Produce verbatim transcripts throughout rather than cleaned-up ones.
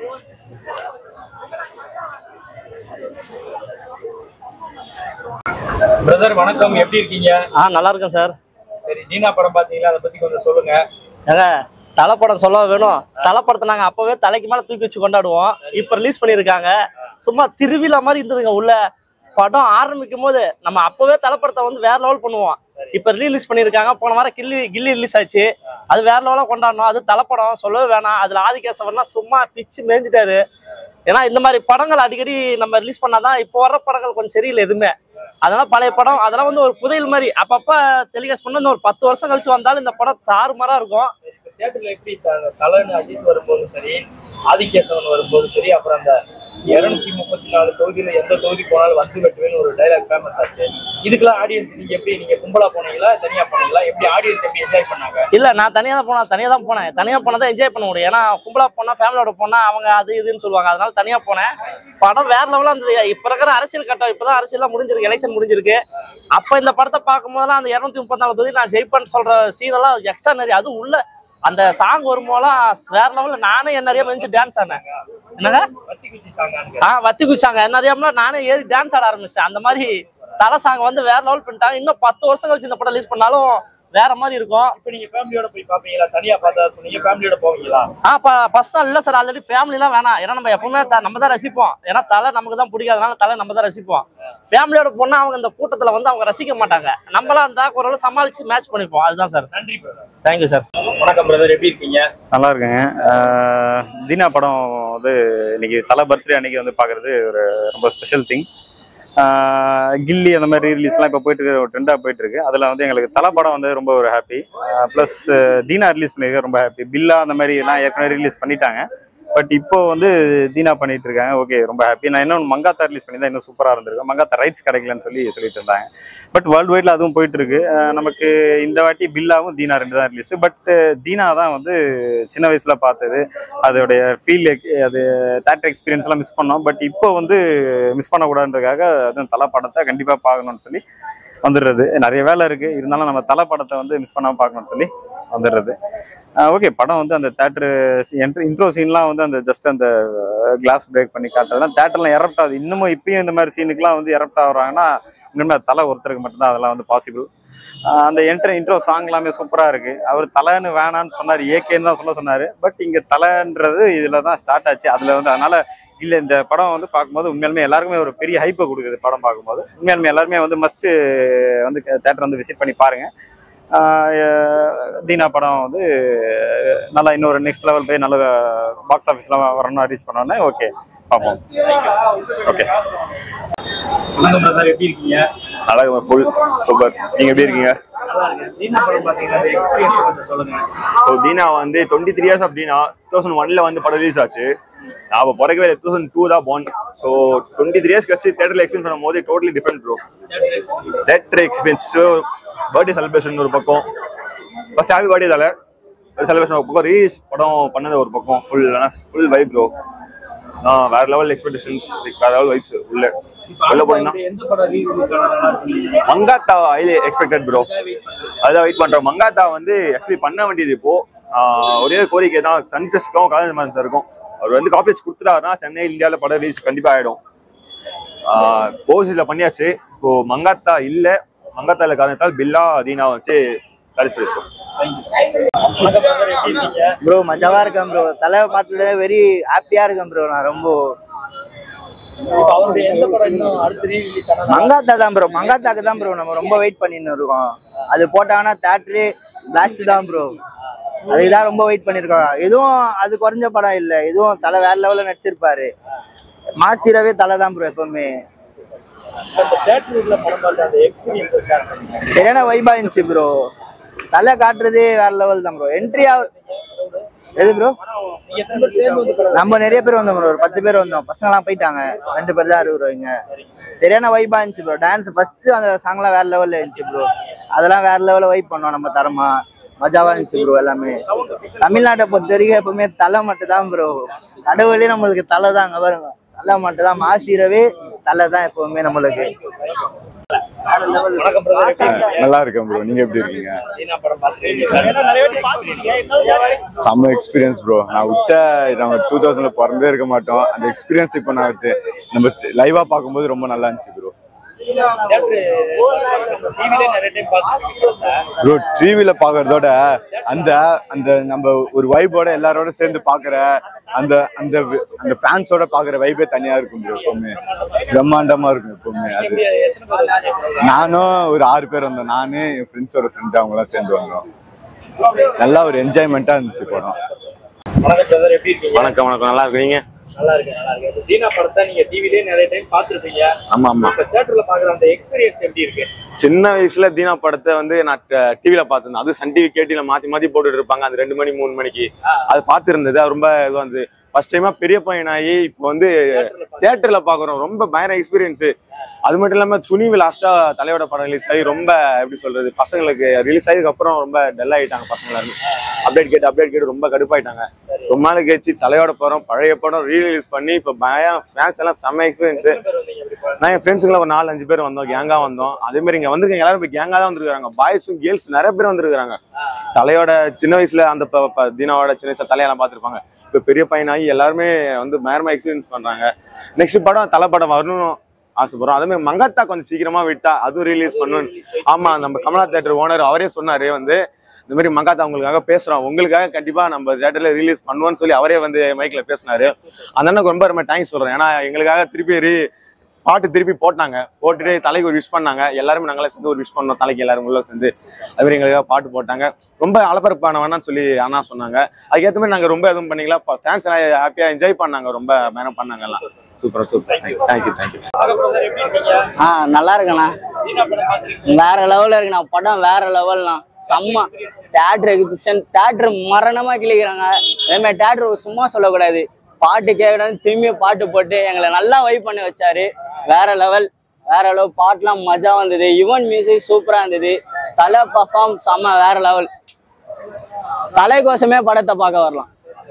Brother வணக்கம், எப்படி இருக்கீங்க? ஆ நல்லா இருக்கேன் சார். சரி, தீனா படம் பாத்தீங்களா, அதை பத்தி கொஞ்சம் சொல்லுங்க. ஏங்க தலை படம் சொல்ல வேணும். தலை படத்தை நாங்க அப்பவே தலைக்கு மேல தூக்கி வச்சு கொண்டாடுவோம். இப்ப ரிலீஸ் பண்ணிருக்காங்க. சும்மா திருவிழா மாதிரி இருந்ததுங்க. உள்ள படம் ஆரம்பிக்கும் போது நம்ம அப்பவே தலை படத்தை வந்து வேற லெவல் பண்ணுவோம். இப்ப ரிலீஸ் பண்ணிருக்காங்க. போன வாரம் கில்லி கில்லி ரிலீஸ் ஆச்சு. அது வேற லெவலா கொண்டாடணும். அது தலை படம் சொல்லவே வேணாம். அதுல ஆதிகேசவர்லாம் சும்மா பிச்சு மேஞ்சிட்டாரு. ஏன்னா இந்த மாதிரி படங்கள் அடிக்கடி நம்ம ரிலீஸ் பண்ணாதான் இப்போ வர்ற படங்கள் கொஞ்சம் சரியில்லை எதுவுமே. அதெல்லாம் பழைய படம், அதெல்லாம் வந்து ஒரு புதையல் மாதிரி அப்பப்ப டெலிகாஸ்ட் பண்ண ஒரு பத்து வருஷம் கழிச்சு வந்தாலும் இந்த படம் தாறுமாறா இருக்கும். தியேட்டர்ல எப்படி தலைன்னு அஜித் வரும்போதும் சரி, ஆதிகேசவன் வரும்போதும் சரி, அப்புறம் அந்த இருநூத்தி முப்பத்தி நாலு தொகுதியில எந்த தொகுதி போனாலும் வந்து வெட்டுவேன்னு ஒரு டைலாக் ஃபேமஸ் ஆச்சு. இதுக்கெல்லாம் ஆடியன்ஸ் நீங்க எப்படி, நீங்க கும்பலா போனீங்களா தனியா போனீங்களா, எப்படி ஆடியன்ஸ் எப்படி என்ஜாய் பண்ணாங்க? இல்ல நான் தனியா தான் போனேன். தனியா தான் போனேன். தனியா போனதான் என்ஜாய் பண்ண முடியும். ஏன்னா கும்பலா போனா ஃபேமிலியோட போனா அவங்க அது இதுன்னு சொல்லுவாங்க. அதனால தனியா போனேன். படம் வேற லெவலா இருந்தது. இப்ப இருக்கிற அரசியல் கட்டம் இப்பதான் அரசியல்லாம் முடிஞ்சிருக்கு, எலெக்ஷன் முடிஞ்சிருக்கு. அப்ப இந்த படத்தை பார்க்கும் போதெல்லாம் அந்த இருநூத்தி முப்பத்தி நாலு தொகுதி நான் ஜெயிப்பேன்னு சொல்ற சீன் எல்லாம் எக்ஸ்ட்ரா நிறைய. அதுவும் உள்ள அந்த சாங் வரும்போதெல்லாம் வேற லெவல்ல நானே என்ன நிறைய மெஞ்சு டான்ஸ் ஆனேன். என்னங்க ஆஹ் வத்தி குச்சாங்க என்ன அறியாமல நானே ஏறி டான்ஸ் ஆட ஆரம்பிச்சிட்டேன். அந்த மாதிரி தலை சாங் வந்து வேற லெவல் பண்ணிட்டாங்க. இன்னும் பத்து வருஷம் கழிச்சு இந்த படம் ரிலீஸ் பண்ணாலும் வேற மாதிரி இருக்கும். இப்ப நீங்க ஃபேமிலியோட போய் பாப்பீங்களா, தனியா பார்த்தா சொன்னீங்க, ஃபேமிலியோட போவீங்களா? ஆஹ் ஃபர்ஸ்ட் நாள் இல்ல சார், ஆல்ரெடி ஃபேமிலி எல்லாம் வேணாம். ஏன்னா நம்ம எப்பவுமே நம்ம தான் ரசிப்போம். ஏன்னா தலை நமக்கு தான் பிடிக்காதனால தலை நம்ம தான் ரசிப்போம். ஃபேமிலியோட போனா அவங்க இந்த கூட்டத்துல வந்து அவங்க ரசிக்க மாட்டாங்க. நம்மளாம் இருந்தா ஒரு சமாளிச்சு மேட்ச் பண்ணிப்போம். அதுதான் சார். நன்றி பிரதர். Thank you sir. வணக்கம் பிரதர், எப்படி இருக்கீங்க? நல்லா இருக்குங்க. தீனா படம் வந்து இன்னைக்கு தலை பர்த்டே அன்னைக்கு வந்து பாக்குறது ஒரு ரொம்ப ஸ்பெஷல் திங். கில்லி அந்த மாதிரி ரிலீஸ்லாம் இப்போ போயிட்டு இருக்கு, ஒரு ட்ரெண்டாக போயிட்டு இருக்கு. அதில் வந்து எங்களுக்கு தலை படம் வந்து ரொம்ப ஒரு ஹாப்பி. ப்ளஸ் தீனா ரிலீஸ் பண்ணியிருக்க ரொம்ப ஹாப்பி. பில்லா அந்த மாதிரி எல்லாம் ஏற்கனவே ரிலீஸ் பண்ணிட்டாங்க. பட் இப்போ வந்து தீனா பண்ணிட்டு இருக்காங்க. ஓகே, ரொம்ப ஹாப்பி. நான் இன்னும் மங்காத்தா ரிலீஸ் பண்ணி தான் இன்னும் சூப்பராக இருந்திருக்கும். மங்காத்தா ரைட்ஸ் கிடைக்கலன்னு சொல்லி சொல்லிட்டு இருந்தாங்க. பட் வேர்ல்டு வைட்ல அதுவும் போயிட்டு இருக்கு. நமக்கு இந்த வாட்டி பில்லாவும் தீனா ரெண்டு தான் ரிலீஸ். பட் தீனா தான் வந்து சின்ன வயசுல பார்த்தது, அதோடைய ஃபீல், அது தேட்டர் எக்ஸ்பீரியன்ஸ் எல்லாம் மிஸ் பண்ணோம். பட் இப்போ வந்து மிஸ் பண்ணக்கூடாதுன்றதுக்காக அதுவும் தலை படத்தை கண்டிப்பாக பார்க்கணும்னு சொல்லி வந்துடுறது. நிறைய வேலை இருக்கு, இருந்தாலும் நம்ம தலை படத்தை வந்து மிஸ் பண்ணாமல் பார்க்கணும்னு சொல்லி வந்துடுறது. ஓகே, படம் வந்து அந்த தேட்டரு என்ட்ரி இன்ட்ரோ சீன்லாம் வந்து அந்த ஜஸ்ட் அந்த கிளாஸ் பிரேக் பண்ணி காட்டுறதுலாம் தேட்டர்லாம் எரப்ட் ஆகுது. இன்னமும் இப்பயும் இந்த மாதிரி சீனுக்குலாம் வந்து எரப்ட் ஆகுறாங்கன்னா இன்னுமே தலை ஒருத்தருக்கு மட்டும்தான் அதெல்லாம் வந்து பாசிபிள். அந்த என்ட்ரி இன்ட்ரோ சாங் எல்லாமே சூப்பராக இருக்கு. அவர் தலைன்னு வேணான்னு சொன்னார், ஏகேன்னு தான் சொல்ல சொன்னார். பட் இங்கே தலைன்றது இதில் தான் ஸ்டார்ட் ஆச்சு. அதில் வந்து அதனால இல்லை, இந்த படம் வந்து பார்க்கும்போது உண்மையாலுமே எல்லாருக்குமே ஒரு பெரிய ஹைப்பை கொடுக்குது. படம் பார்க்கும்போது உண்மையாலுமே எல்லாருமே வந்து மஸ்ட்டு வந்து தேட்டர் வந்து விசிட் பண்ணி பாருங்க. தீனா படம் வந்து நல்லா இன்னொரு நெக்ஸ்ட் லெவல் போய் நல்ல பாக்ஸ் ஆஃபீஸ்ல வரணும், ரீச் பண்ணோன்னே ஓகே பார்ப்போம். ஓகே, வணக்கம் பிரதர், எப்படி இருக்கீங்க? நல்லா இருக்கு, ஃபுல் சூப்பர். நீங்க எப்படி இருக்கீங்க? தீனா படம் பாத்தீங்கன்னா எக்ஸ்பீரியன்ஸ் கொஞ்சம் சொல்லுங்க. ஸோ தீனா வந்து டுவெண்ட்டி த்ரீ இயர்ஸ் அப்படின்னா டூ தௌசண்ட் ஒன்ல வந்து படம் ரிலீஸ் ஆச்சு. நான் அப்போ பிறக்கவே டூ தௌசண்ட் டூ தான் போன். ஸோ டுவெண்ட்டி த்ரீ இயர்ஸ் கழிச்சு தேட்டரில் எக்ஸ்பீரியன்ஸ் பண்ணும் போது totally different bro. Theatre experience, birthday celebration ஒரு பக்கம், ஃபர்ஸ்ட் ஹாப்பி பர்த்டே தால செலிப்ரேஷன் ஒரு பக்கம், ரீலீஸ் படம் பண்ணது ஒரு பக்கம், ஃபுல் ஃபுல் வைப் ப்ரோ. ஆ வேற லெவல் எக்ஸ்பெக்டேஷன்ஸ், வேற லெவல் வைப்ஸ். உள்ள உள்ள போனீங்கன்னா மங்காத்தா ஹைலி எக்ஸ்பெக்டட் ப்ரோ. அதான் வெயிட் பண்றோம். மங்காத்தா வந்து ஆக்சுவலி பண்ண வேண்டியது இப்போ ஒரே கோரிக்கை தான், சன்செஸ்க்கும் காலேஜ் இருக்கும். அவர் வந்து காப்பீஸ் கொடுத்துட்டாருன்னா சென்னை இந்தியாவில் படம் ரிலீஸ் கண்டிப்பா ஆயிடும். ஓசில பண்ணியாச்சு. இப்போ மங்காத்தா இல்ல, மங்காத்தால காரணத்தால் பில்லா தீனா வச்சு கழிச்சிருக்கோம். ப்ரோ மஜாவா இருக்கேன் ப்ரோ. தலைவை பார்த்ததுல வெரி ஹாப்பியா இருக்கேன் ப்ரோ. நான் ரொம்ப மங்காத்தா தான் ப்ரோ. மங்காத்தாக்கு தான் ப்ரோ நம்ம ரொம்ப வெயிட் பண்ணின்னு இருக்கோம். அது போட்டாங்கன்னா தேட்டரு பிளாஸ்ட் தான் ப்ரோ. அதுக்குதான் ரொம்ப வெயிட் பண்ணிருக்கோம். எதுவும் அது குறைஞ்ச படம் இல்லை, எதுவும் தலை வேற லெவல்ல நடிச்சிருப்பாரு. மாசிரவே தலை தான் ப்ரோ எப்பவுமே. சரியான வைபா இருந்துச்சு ப்ரோ. தலை காட்டுறதே வேற லெவல் தான் ப்ரோ. என்ட்ரி எது ப்ரோ? நம்ம நிறைய பேர் வந்தோம் ப்ரோ, ஒரு பத்து பேர் வந்தோம். பசங்கலாம் போயிட்டாங்க, ரெண்டு பேர் தான் இருக்கிறவங்க. சரியான வைபா இருந்துச்சு ப்ரோ. டான்ஸ் ஃபர்ஸ்ட் அந்த சாங்லாம் வேற லெவல்ல இருந்துச்சு ப்ரோ. அதெல்லாம் வேற லெவல்ல வைப் பண்ணோம் நம்ம தரமா. மஜாவா இருந்துச்சு ப்ரோ. எல்லாமே தமிழ்நாட்டை பொறுத்த வரைக்கும் எப்பவுமே தலை மட்டும் தான் ப்ரோ. கடவுளே நம்மளுக்கு தலை தான். அங்க பாருங்க, தலை மட்டும் தான். மாசிரவே தலை தான் எப்பவுமே நம்மளுக்கு. வணக்கம் பிரதர், எப்படி இருக்கீங்க? நல்லா இருக்கேன் ப்ரோ. நீங்க எப்படி இருக்கீங்க? தீனா படம் பார்த்துருக்கீங்க? செம்ம எக்ஸ்பீரியன்ஸ் ப்ரோ. நான் விட்ட நம்ம டூ தௌசண்ட்ல பிறந்தே இருக்க மாட்டோம். அந்த எக்ஸ்பீரியன்ஸ் இப்போ நான் நம்ம லைவா பார்க்கும்போது ரொம்ப நல்லா இருந்துச்சு ப்ரோ. ப்ரோ டிவில பாக்குறதோட அந்த அந்த நம்ம ஒரு வைபோட எல்லாரோட சேர்ந்து பாக்குற அந்த அந்த அந்த ஃபேன்ஸோட பாக்குற வைபே தனியா இருக்கும் ப்ரோ. எப்பவுமே பிரம்மாண்டமா இருக்கும் எப்பவுமே. அது நானும் ஒரு ஆறு பேர் வந்தோம். நானு என் ஃப்ரெண்ட்ஸோட ஃப்ரெண்ட் அவங்க எல்லாம் சேர்ந்து வந்தோம். நல்லா ஒரு என்ஜாய்மெண்டா இருந்துச்சு படம். வணக்கம் பிரதர், எப்படி இருக்கீங்க? வணக்கம் வணக்கம் நல்லா இருக்கீங்க? நல்லா இருக்கேன் நல்லா இருக்கேன். தீனா படத்தை நீங்க டிவிலே நிறைய டைம் பார்த்துருப்பீங்க. ஆமா ஆமா. இப்ப தியேட்டர்ல பாக்குற அந்த எக்ஸ்பீரியன்ஸ் எப்படி இருக்கு? சின்ன வயசுல தீனா படத்தை வந்து நான் டிவில பார்த்திருந்தேன். அது சன் டிவி கேட்டில மாத்தி மாத்தி போட்டுட்டு இருப்பாங்க அந்த ரெண்டு மணி மூணு மணிக்கு. அது பார்த்துருந்தது. அது ரொம்ப இது வந்து ஃபர்ஸ்ட் டைமா பெரிய பையனாகி இப்போ வந்து தியேட்டர்ல பாக்குறோம். ரொம்ப பயங்கர எக்ஸ்பீரியன்ஸ். அது மட்டும் இல்லாம துணிவு லாஸ்டா தலையோட படம் ரிலீஸ் ஆகி ரொம்ப எப்படி சொல்றது, பசங்களுக்கு ரிலீஸ் ஆகிதுக்கு அப்புறம் ரொம்ப டல் ஆயிட்டாங்க பசங்க எல்லாரும். அப்டேட் கேட்டு அப்டேட் கேட்டு ரொம்ப கடுப்பாயிட்டாங்க. ரொம்ப நாள் கழிச்சு தலையோட படம் பழைய படம் ரீ ரிலீஸ் பண்ணி இப்போ பயம் ஃபேன்ஸ் எல்லாம் செம்ம எக்ஸ்பீரியன்ஸ். நான் என் ஃப்ரெண்ட்ஸுங்களை ஒரு நாலு அஞ்சு பேர் வந்தோம், கேங்கா வந்தோம். அதே மாதிரி இங்க வந்திருக்காங்க எல்லாரும் இப்போ கேங்கா தான் வந்துருக்காங்க. பாய்ஸும் கேர்ள்ஸ் நிறைய பேர் வந்துருக்காங்க. தலையோட சின்ன வயசுல அந்த தீனாவோட சின்ன வயசுல தலையெல்லாம் பார்த்துருப்பாங்க. இப்போ பெரிய பையனாகி எல்லாருமே வந்து பயங்கரமா எக்ஸ்பீரியன்ஸ் பண்றாங்க. நெக்ஸ்ட் படம் தலை படம் வரணும் ஆசைப்படுறோம். அதே மாதிரி மங்காத்தா கொஞ்சம் சீக்கிரமா விட்டா அதுவும் ரிலீஸ் பண்ணணும். ஆமா, நம்ம கமலா தியேட்டர் ஓனர் அவரே சொன்னாரு வந்து இந்த மாதிரி மங்காத்தா உங்களுக்காக பேசுறோம், உங்களுக்காக கண்டிப்பா நம்ம தியேட்டர்ல ரிலீஸ் பண்ணுவோம்னு சொல்லி அவரே வந்து மைக்ல பேசினாரு. அந்த அண்ணனுக்கு ரொம்ப ரொம்ப தேங்க்ஸ் சொல்றேன். ஏன்னா எங்களுக்காக திருப்பி பாட்டு திருப்பி போட்டாங்க, போட்டுட்டு தலைக்கு ஒரு விஷ் பண்ணாங்க. எல்லாருமே நாங்களே சேர்ந்து ஒரு விஷ் பண்ணோம் தலைக்கு, எல்லாரும் உள்ள சேர்ந்து. அது மாதிரி எங்களுக்காக பாட்டு போட்டாங்க. ரொம்ப அலப்பரப்பான வேணான்னு சொல்லி அண்ணா சொன்னாங்க. அதுக்கேற்ற மாதிரி நாங்க ரொம்ப எதுவும் பண்ணிக்கலாம். ஃபேன்ஸ் எல்லாம் ஹாப்பியா என்ஜாய் பண்ணாங்க, ரொம்ப மேனம் பண்ணாங்க எல்லாம். Super super. Thank you thank you. ஆ நல்லா இருக்குண்ணா, வேற லெவல்ல இருக்குண்ணா. படம் வேற லெவல்ண்ணா, செம்ம. தேட்டர் எக்ஸிபிஷன், தேட்டர் மரணமா கிளிக்கிறாங்க. அதே மாதிரி தேட்டர் சும்மா சொல்லக்கூடாது, பாட்டு கேட்கறது திரும்பி பாட்டு போட்டு எங்களை நல்லா வைப் பண்ணி வச்சாரு. வேற லெவல் வேற லெவல். பாட்டுலாம் மஜா வந்தது. யுவன் மியூசிக் சூப்பரா இருந்தது. தலை பர்ஃபார்ம் செம்ம வேற லெவல். தலைக்கோசமே படத்தை பார்க்க வரலாம்.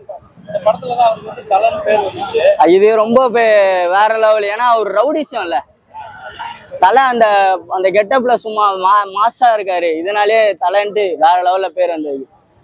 இது ரொம்ப வேற லெவல். ஏன்னா அவர் ரவுடிஷம் இல்ல தலை, அந்த அந்த கெட்டப்ல சும்மா மா மாசா இருக்காரு. இதனாலே தலைன்ட்டு வேற லெவல்ல பேர் வந்தது.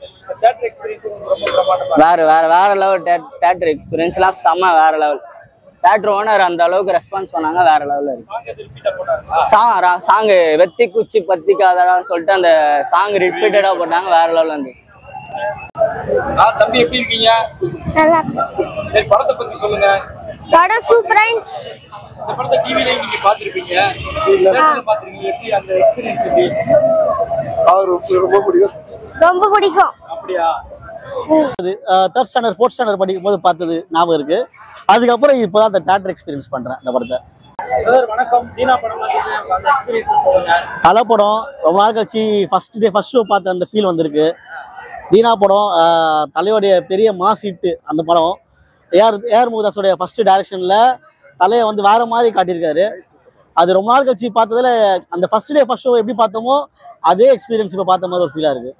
வேற வேற வேற லெவல். தேட்டர் எக்ஸ்பீரியன்ஸ் எல்லாம் செம்ம வேற லெவல். தேட்டர் ஓனர் அந்த அளவுக்கு ரெஸ்பான்ஸ் பண்ணாங்க, வேற லெவல்ல இருக்கு. சாங் சாங்கு வெத்தி குச்சி பத்திக்காதான்னு சொல்லிட்டு அந்த சாங் ரிப்பீட்டடா போட்டாங்க, வேற லெவல்ல இருந்து. தம்பி எப்படி இருக்கீங்க? நல்லா சரி, படத்தை பத்தி சொல்லுங்க. படம் சூப்பரா இருந்துச்சு. இந்த படத்தை டிவில நீங்க பாத்துருப்பீங்க, தியேட்டர்ல பாத்துருக்கீங்க. எப்படி அந்த எக்ஸ்பீரியன்ஸ் எப்படி? அவருக்கு ரொம்ப பிடிக்கும். ரொம்ப பிடிக்கும். அப்படியா? தேர்ட் ஸ்டாண்டர்ட் ஃபோர்த் ஸ்டாண்டர்ட் படிக்கும் போது பார்த்தது ஞாபகம் இருக்கு. அதுக்கப்புறம் இப்போதான் அந்த தேட்டர் எக்ஸ்பீரியன்ஸ் பண்றேன் இந்த படத்தை. வணக்கம். தீனா படம் அந்த எக்ஸ்பீரியன்ஸ் சொல்லுங்க. தலை படம் ரொம்ப நாள் கழிச்சு ஃபர்ஸ்ட் டே ஃபர்ஸ்ட் ஷோ பார்த்த அந்த ஃபீல் வந்திருக்கு. தீனா படம் தலையோடைய பெரிய மாஸ் ஹிட்டு. அந்த படம் ஏஆர் ஏஆர் முருகதாஸோடைய ஃபர்ஸ்ட் டைரக்ஷன்ல தலையை வந்து வேற மாதிரி காட்டியிருக்காரு. அது ரொம்ப நாள் கழிச்சு பார்த்ததுல அந்த ஃபர்ஸ்ட் டே ஃபர்ஸ்ட் ஷோ எப்படி பார்த்தோமோ அதே எக்ஸ்பீரியன்ஸ் இப்போ பார்த்த மாதிரி ஒரு ஃபீலா இருக்கு.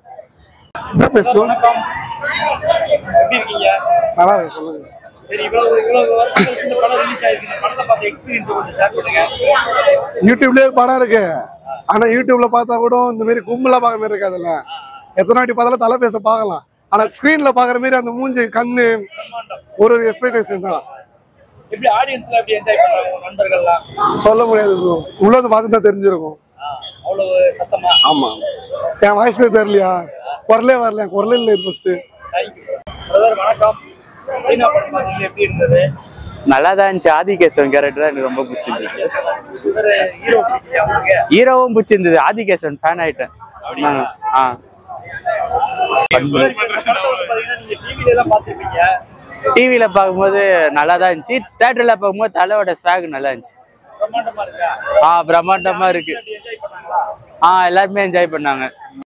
எப்படி இருக்கீங்க? நல்லா இருக்கு, சொல்லுங்க. சரி, இவ்வளவு இவ்வளவு வருஷம் கழிச்சு இந்த படம் ரிலீஸ் ஆயிடுச்சு. இந்த படத்தை பார்த்த எக்ஸ்பீரியன்ஸ் கொஞ்சம் ஷேர் பண்ணுங்க. யூடியூப்லயே படம் இருக்கு, ஆனா யூடியூப்ல பார்த்தா கூட இந்த மாதிரி கும்பலா பாக்குற மாதிரி இருக்காதுல்ல. எத்தனை வாட்டி பார்த்தாலும் தலை பேச பார்க்கலாம், ஆனா ஸ்கிரீன்ல பாக்குற மாதிரி அந்த மூஞ்சி கண்ணு ஒரு ஒரு எக்ஸ்பெக்டேஷன் தான். எப்படி ஆடியன்ஸ்ல எப்படி என்ஜாய் பண்றாங்க நண்பர்கள்லாம்? சொல்ல முடியாது ப்ரோ, உள்ளது பார்த்து தான் தெரிஞ்சிருக்கும். அவ்வளவு சத்தமா? ஆமா, என் வாய்ஸ்ல தெரியலையா, குரலே வரல, குரலே இல்லை இது ஃபர்ஸ்ட். Thank you brother. வணக்கம். தீனா படம் பார்த்தீங்க, எப்படி இருந்தது? நல்லா தான் இருந்துச்சு. ஆதிகேசவன் கேரக்டர் எனக்கு ரொம்ப பிடிச்சிருந்தது. ஹீரோ பிடிக்கலையா உங்களுக்கு? ஹீரோவும் பிடிச்சிருந்தது. ஆதிகேசவன் ஃபேன் ஆயிட்டேன். ஆ டிவியில பார்க்கும்போது நல்லா தான் இருந்துச்சு. தியேட்டர்ல பார்க்கும்போது தலையோட ஸ்வாக் நல்லா இருந்துச்சு. ஆ பிரம்மாண்டமா இருக்கு. ஆ எல்லாருமே என்ஜாய் பண்ணாங்க.